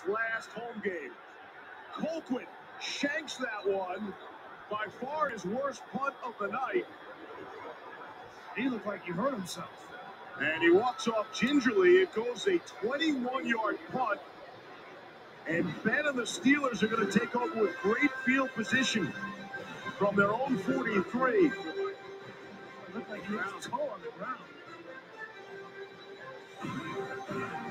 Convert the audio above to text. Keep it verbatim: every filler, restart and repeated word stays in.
last home game. Colquitt shanks that one. By far his worst punt of the night. He looked like he hurt himself. And he walks off gingerly. It goes a twenty-one-yard punt. And Ben and the Steelers are going to take over with great field position from their own forty-three. It looked like he hit his toe on the ground.